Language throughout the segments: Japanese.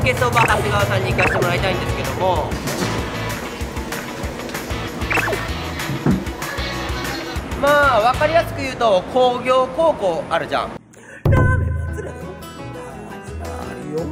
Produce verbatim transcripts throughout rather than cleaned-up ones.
けそば長谷川さんに行かせてもらいたいんですけども、まあ分かりやすく言うと工業高校あるじゃん。ラーメン松浦だよ。あるよ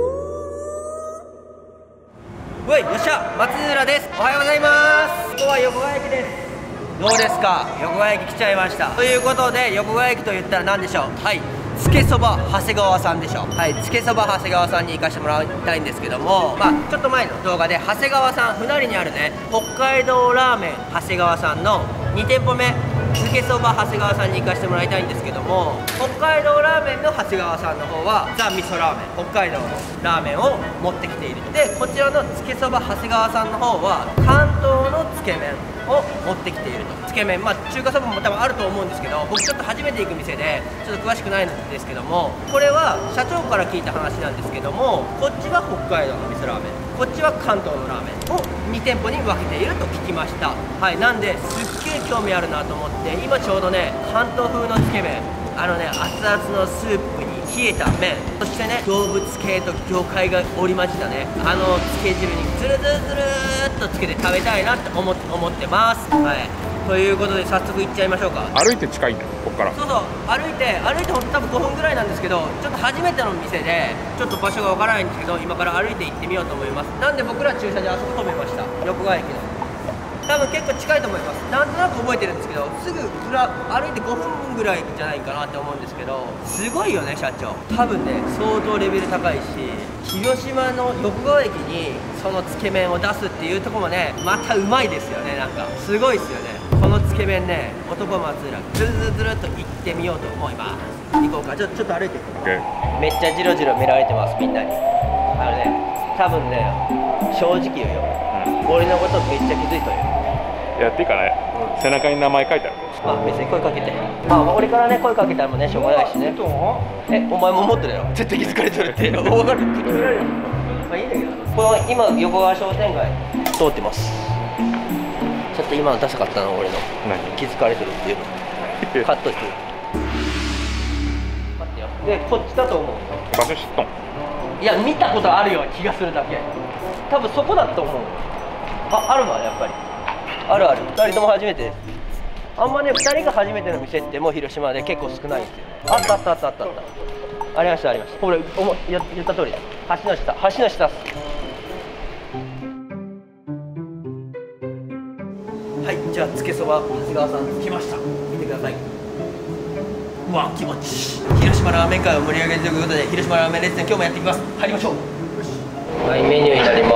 ー。うい、よっしゃ、松浦です。おはようございます。ここは横川駅です。どうですか、横川駅来ちゃいました。ということで、横川駅と言ったら何でしょう。はい、つけそば長谷川さんでしょ。はい、つけそば長谷川さんに行かせてもらいたいんですけども、まあちょっと前の動画で長谷川さん、船利にあるね北海道ラーメン長谷川さんのに店舗目、つけそば長谷川さんに行かせてもらいたいんですけども、北海道ラーメンの長谷川さんの方はザ・味噌ラーメン、北海道のラーメンを持ってきている。でこちらのつけそば長谷川さんの方は関東のつけ麺を持ってきていると。つけ麺、まあ中華そばも多分あると思うんですけど、僕ちょっと初めて行く店でちょっと詳しくないんですけども、これは社長から聞いた話なんですけども、こっちは北海道の味噌ラーメン、こっちは関東のラーメンをに店舗に分けていると聞きました。はい、なんですっげえ興味あるなと思って、今ちょうどね関東風のつけ麺、あのね熱々のスープに冷えた麺、そしてね動物系と魚介が織り交じったねあのつけ汁にズルズルズルーっとつけて食べたいなって思って思ってます。はい、ということで早速行っちゃいましょうか。 歩いて近いんだよ、ここから。 そうそう、歩いて歩いてほんと多分ごふんぐらいなんですけど、ちょっと初めての店でちょっと場所がわからないんですけど、今から歩いて行ってみようと思います。なんで僕ら駐車場あそこ止めました。横川駅の多分結構近いと思います。なんとなく覚えてるんですけど、すぐ裏歩いてごふんぐらいじゃないかなって思うんですけど、すごいよね社長。多分ね相当レベル高いし、広島の横川駅にそのつけ麺を出すっていうところもねまたうまいですよね。なんかすごいですよねこのつけ麺ね。男松浦ずるずるずるっと行ってみようと思います。行こうか。ちょちょっと歩いていこう。 OK。 めっちゃジロジロ見られてますみんなに。あのね多分ね正直言うよ、うん、俺のことめっちゃ気づいとるよ。 やっていいかね、うん、背中に名前書いてある。 あ、別に声かけて、まあ俺からね声かけたらもねしょうがないしね。え、お前も持ってるよ、絶対気づかれてるって分かる。まあいいんだけど、この今横川商店街通ってます。ちょっと今のダサかったの俺の。何気づかれてるっていうのカットしてる。待ってよ。でこっちだと思う。 場所知っとん。 いや見たことあるような気がするだけ。多分そこだと思う。あ、あるわやっぱり。あるある。ふたりとも初めて。あんまねふたりが初めての店ってもう広島で結構少ないんですよ。あったあったあったあったあった。ありましたありました。これおもや言った通りだ。橋の下、橋の下っす。はい、じゃあつけそば長谷川さん来ました。見てください。うわ気持ちいい。広島ラーメン界を盛り上げるということで、広島ラーメンレッスン今日もやっていきます。入りましょう。はい、メニューになります。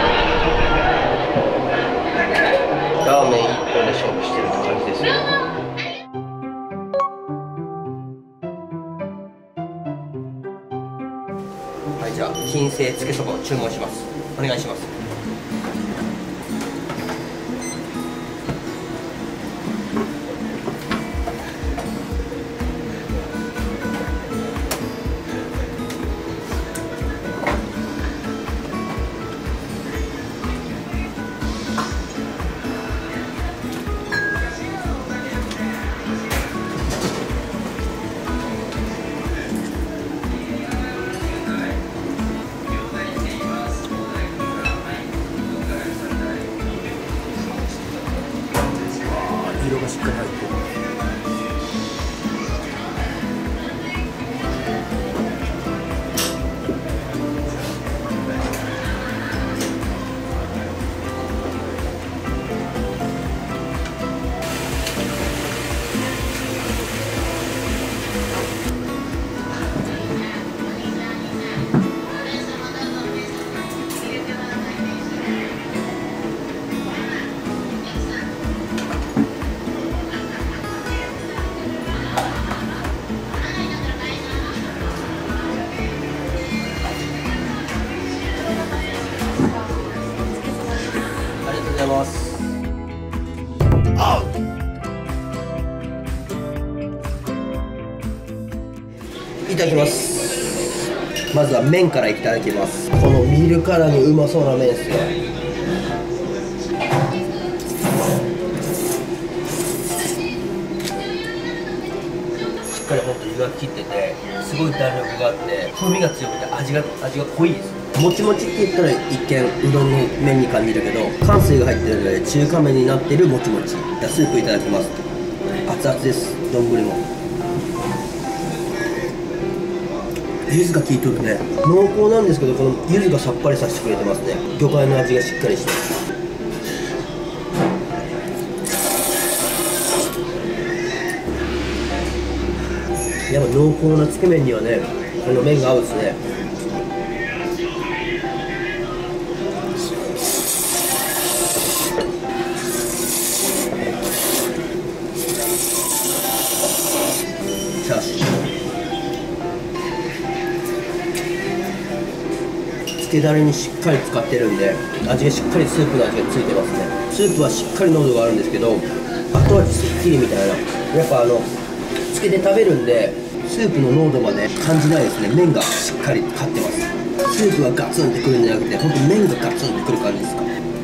ラーメン一本で勝負してるって感じですよ。はい、じゃあ金星つけそばを注文します。お願いします。色がしっかり入ってる。ありがとうございます。いただきます。まずは麺からいただきます。この見るからにうまそうな麺ですよ。しっかりほんと湯が切っててすごい弾力があって風味が強くて味が味が濃いです。もちもちって言ったら一見うどんの麺に感じるけど、乾水が入ってるので中華麺になってるもちもち。スープいただきます。熱々です。丼も柚子が効いとるね。濃厚なんですけど、この柚子がさっぱりさせてくれてますね。魚介の味がしっかりして、やっぱ濃厚なつけ麺にはね、この麺が合うですね。チャーシュー、つけだれにしっかり使ってるんで、味がしっかりスープの味がついてますね。スープはしっかり濃度があるんですけど、後味すっきりみたいな。やっぱあのつけて食べるんでスープの濃度まで感じないですね。麺がしっかり勝ってます。スープがガツンってくるんじゃなくて、ほんと麺がガツンってくる感じですか。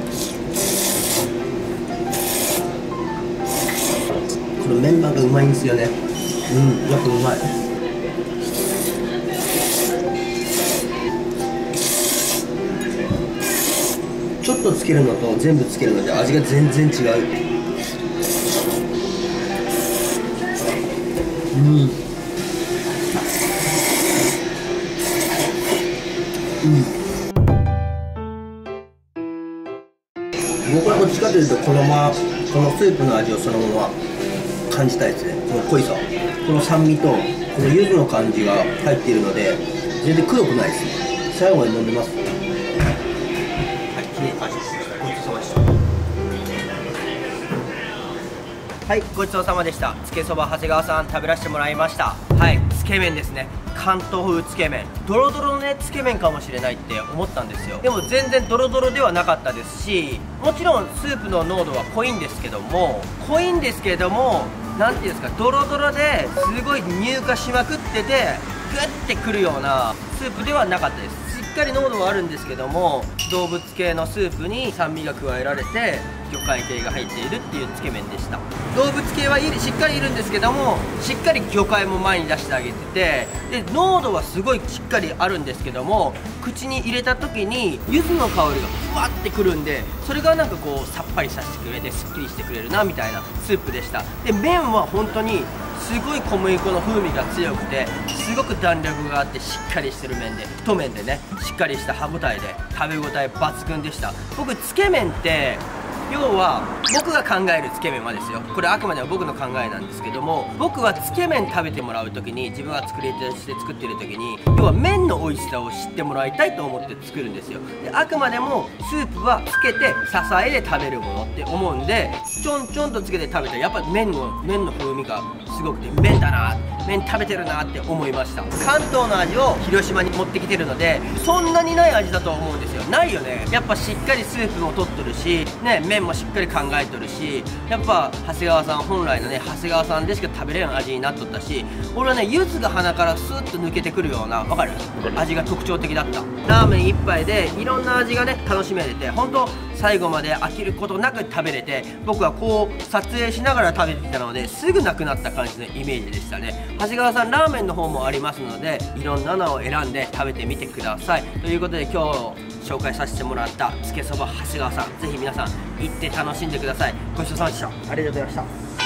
このメンマがうまいんですよね。うん、やっぱうまい。ちょっとつけるのと全部つけるので味が全然違う。うん、うん、僕はどっちかというとこのままこのスープの味をそのまま感じたいですね。この濃いさ、この酸味とこの柚子の感じが入っているので全然黒くないですね。最後まで飲みます。はい、きれいに味です。ごちそうさまでした。はい、ごちそうさまでした。つけそば長谷川さん食べらせてもらいました。はい、つけ麺ですね。関東風つけ麺、ドロドロのねつけ麺かもしれないって思ったんですよ。でも全然ドロドロではなかったですし、もちろんスープの濃度は濃いんですけども濃いんですけどもなんていうんですか、ドロドロですごい乳化しまくっててグッてくるようなスープではなかったです。しっかり濃度はあるんですけども、動物系のスープに酸味が加えられて魚介系が入っているっていうつけ麺でした。動物系はいるしっかりいるんですけども、しっかり魚介も前に出してあげてて、で濃度はすごいしっかりあるんですけども、口に入れた時に柚子の香りがふわってくるんで、それがなんかこうさっぱりさせてくれてすっきりしてくれるなみたいなスープでした。で麺は本当にすごい小麦粉の風味が強くて、すごく弾力があってしっかりしてる麺で、太麺でねしっかりした歯ごたえで食べ応え抜群でした。僕つけ麺って要は僕が考えるつけ麺はですよ、これあくまでも僕の考えなんですけども、僕はつけ麺食べてもらう時に、自分が作り手として作ってる時に要は麺の美味しさを知ってもらいたいと思って作るんですよ。であくまでもスープはつけて支えで食べるものって思うんで、ちょんちょんとつけて食べたらやっぱり麺の麺の風味がすごくて、麺だな、麺食べてるなって思いました。関東の味を広島に持ってきてるので、そんなにない味だと思うんですよ。ないよね。やっぱしっかりスープも取ってるしね、麺もしっかり考えとるし、やっぱ長谷川さん本来のね長谷川さんでしか食べれる味になっとったし、俺はね柚子が鼻からスーッと抜けてくるような、わかる味が特徴的だった。ラーメン一杯でいろんな味がね楽しめれて、本当最後まで飽きることなく食べれて、僕はこう撮影しながら食べていたのですぐなくなった感じのイメージでしたね。長谷川さんラーメンの方もありますので、いろんなのを選んで食べてみてください。ということで今日紹介させてもらったつけそば長谷川さん、ぜひ皆さん行って楽しんでください。ごちそうさまでした。ありがとうございました。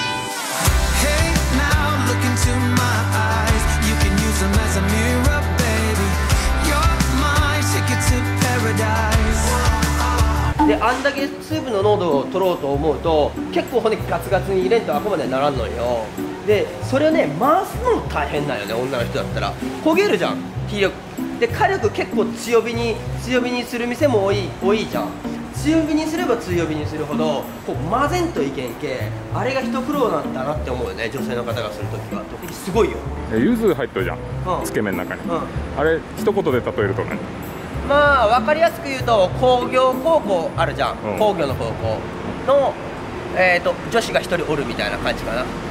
Hey now, look into my eyes. You can use them as a mirror, baby. You're my ticket to paradise. であんだけスープの濃度を取ろうと思うと結構骨ガツガツに入れんとあくまでならんのよ。でそれをね回すのも大変なんよね。女の人だったら焦げるじゃん、火力で。火力結構強火に強火にする店も多い多いじゃん。強火にすれば強火にするほどこう混ぜんといけんけ、あれが一苦労なんだなって思うよね、女性の方がするときは。すごいよ。 柚子入ってるじゃん、 うん、つけ麺の中に、 うん、 あれ一言で例えると何？ まあ分かりやすく言うと工業高校あるじゃん、うん、工業の高校の、えーと女子が一人おるみたいな感じかな。